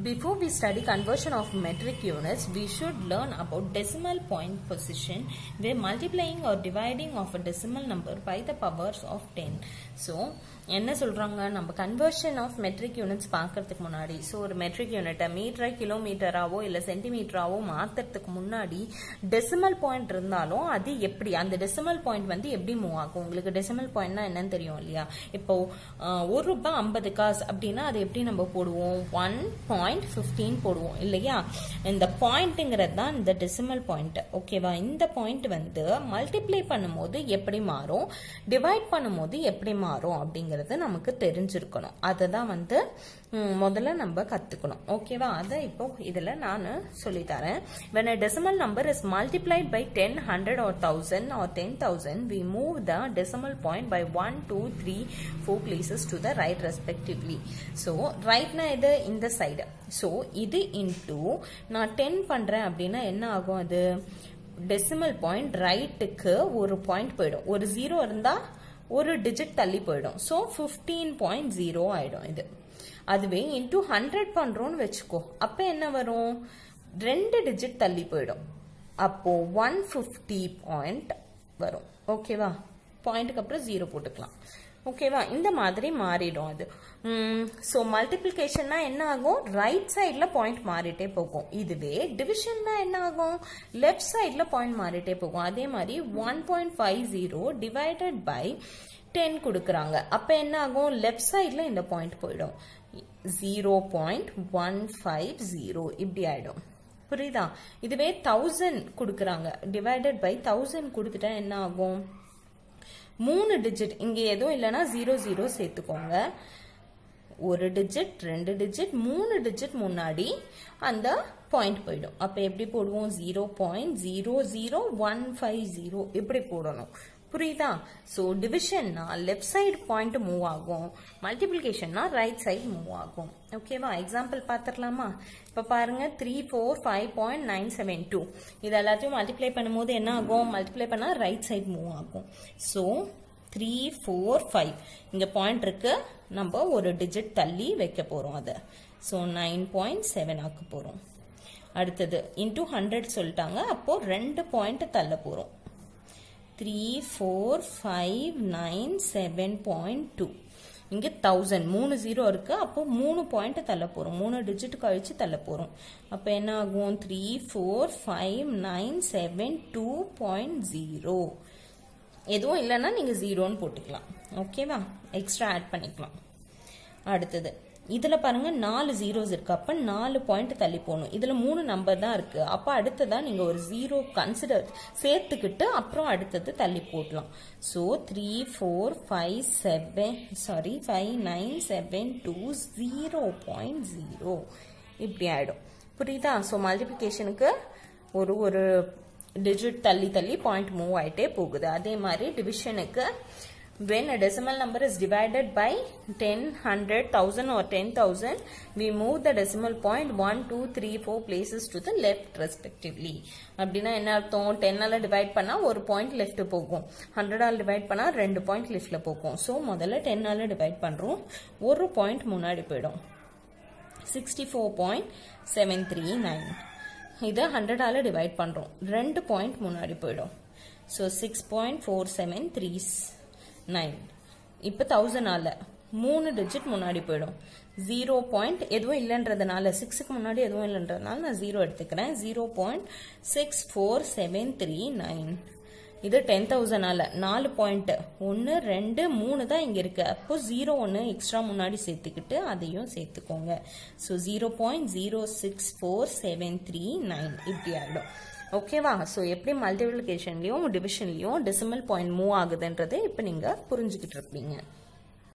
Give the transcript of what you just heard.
Before we study conversion of metric units, we should learn about decimal point position where multiplying or dividing of a decimal number by the powers of 10. So, என்ன சொல்றாங்க நம்ம conversion of metric units பார்க்கிறதுக்கு முன்னாடி ஒரு metric unit மீட்டரை கிலோமீட்டராவோ இல்ல சென்டிமீட்டராவோ மாத்துறதுக்கு முன்னாடி decimal point இருந்தாலும் அது எப்படி அந்த decimal point வந்து எப்படி மூவ் ஆகும் உங்களுக்கு decimal pointனா என்னன்னு தெரியும் இல்லையா இப்போ 1 ரூபாய் 50 காசு அப்படினா அது எப்படி நம்ம போடுவோம் 1.15 போடுவோம் இல்லையா இந்த பாயிண்ட்ங்கிறது தான் இந்த decimal point ஓகேவா இந்த பாயிண்ட் வந்து மல்டிப்ளை பண்ணும்போது எப்படி மாறும் டிவைட் பண்ணும்போது எப்படி மாறும் அப்படிங்கிறது நமக்கு தெரிஞ்சிருக்கணும் அததான் வந்து முதல்ல நம்ம கத்துக்கணும் ஓகேவா அத இப்போ இதல நான் சொல்லி தரேன் when a decimal number is multiplied by 10 100 or 1000 or 10000 we move the decimal point by 1 2 3 4 places to the right respectively so right na இது இந்த side so இது into நான் 10 பண்றேன் அப்படினா என்ன ஆகும் அது decimal point ரைட்டுக்கு ஒரு பாயிண்ட் போய்டும் ஒரு 0 இருந்தா ஒரு டிஜிட் தள்ளி போய்டும் so 15.0 ஆயிடும் இது அதுவே into 100 பண்றோம்னு வெச்சுக்கோ அப்ப என்ன வரும் ரெண்டு டிஜிட் தள்ளி போய்டும் அப்போ 150 பாயிண்ட் வரும் ஓகேவா பாயிண்ட்க்கு அப்புறம் 0 போட்டுக்கலாம் ஓகேவா இந்த மாதிரி மாறிடும் அது சோ மல்டிப்ளிகேஷன்னா என்ன ஆகும் ரைட் சைடுல பாயிண்ட் மாறிட்டே போகும் இதுவே டிவிஷன்னா என்ன ஆகும் லெஃப்ட் சைடுல பாயிண்ட் மாறிட்டே போகும் அதே மாதிரி 1.50 டிவைடட் பை 10 கொடுக்கறாங்க அப்ப என்ன ஆகும் லெஃப்ட் சைடுல இந்த பாயிண்ட் போய்டும் 0.150 இப்படி ஆயிடும் புரியுதா இதுவே 1000 கொடுக்கறாங்க டிவைடட் பை 1000 கொடுத்துட்டா என்ன ஆகும் 3 டிஜிட் இங்க ஏதோ இல்லனா 00 சேர்த்துக்கோங்க ஒரு டிஜிட் ரெண்டு டிஜிட் 3 டிஜிட் முன்னாடி அந்த பாயிண்ட் போய்டும் அப்ப எப்படி போடுவோம் 0.00150 இப்படி போடணும் புரியுதா சோ டிவிஷன்னா லெஃப்ட் சைடு பாயிண்ட் மூவ் ஆகும் மல்டிப்ளிகேஷன்னா ரைட் சைடு மூவ் ஆகும் ஓகேவா எக்ஸாம்பிள் பாத்துறலாமா இப்ப பாருங்க 345.972 இது எல்லாத்தையும் மல்டிப்ளை பண்ணும்போது என்ன ஆகும் மல்டிப்ளை பண்ணா ரைட் சைடு மூவ் ஆகும் சோ 345 இங்க பாயிண்ட் இருக்கு நம்ம ஒரு டிஜிட் தள்ளி வைக்க போறோம் அத சோ 9.7 ஆக்க போறோம் அடுத்து into 100 சொல்லிட்டாங்க அப்போ ரெண்டு பாயிண்ட் தள்ள போறோம் 34597.2 இங்க 1000 3 0 இருக்கு அப்போ 3 பாயிண்ட் தள்ள போறோம் 3 டிஜிட் கழிச்சு தள்ள போறோம் அப்ப என்ன ஆகும் 34597.2.0 எதுவும் இல்லனா நீங்க 0 ன்னு போட்டுக்கலாம் ஓகேவா எக்ஸ்ட்ரா ஆட் பண்ணிக்கலாம் அடுத்து இதுல பாருங்க 4 zeros இருக்கு அப்ப 4 பாயிண்ட் தள்ளி போணும் இதுல 3 நம்பர் தான் இருக்கு அப்ப அடுத்ததா நீங்க ஒரு 0 கன்சிடர் சேர்த்துக்கிட்டு அப்புறம் அடுத்தது தள்ளி போடலாம் சோ 59720.0 இப்படி ஆயிடும் புரியுதா சோ மல்டிப்ளிகேஷனுக்கு ஒரு டிஜிட் தள்ளி தள்ளி பாயிண்ட் மூவ் ஆயிட்டே போகுது அதே மாதிரி டிவிஷனுக்கு when a decimal number is divided by 10 100 1000 or 10000 we move the decimal point 1 2 3 4 places to the left respectively அப்படினா என்ன அர்த்தம் 10 ஆல டிவைட் பண்ணா ஒரு பாயிண்ட் லெஃப்ட் போகும் 100 ஆல டிவைட் பண்ணா ரெண்டு பாயிண்ட் லெஃப்ட்ல போகும் சோ முதல்ல 10 ஆல டிவைட் பண்றோம் ஒரு பாயிண்ட் முன்னாடி போய்டும் 64.739 இத 100 ஆல டிவைட் பண்றோம் ரெண்டு பாயிண்ட் முன்னாடி போய்டும் சோ 6.4739 இப்ப 1000 ஆல 3 டிஜிட் முன்னாடி போய்டும் 0 பாயிண்ட் எதுவும் இல்லன்றதனால 6க்கு முன்னாடி எதுவும் இல்லன்றதனால நான் 0 எடுத்துக்கிறேன் 0.64739 இது 10000 ஆல 4 பாயிண்ட் 1 2 3 தான் இங்க இருக்கு அப்போ 0 1 எக்ஸ்ட்ரா முன்னாடி சேர்த்துக்கிட்டு அதையும் சேர்த்துக்கோங்க சோ 0.064739 இப்படி ஆயிடும் ஓகேவா சோ எப்படி மல்டிப்ளிகேஷன்லயும் டிவிஷன்லயும் டெசிமல் பாயிண்ட் மூவ் ஆகுதுன்றதை இப்ப நீங்க புரிஞ்சுக்கிட்டு இருப்பீங்க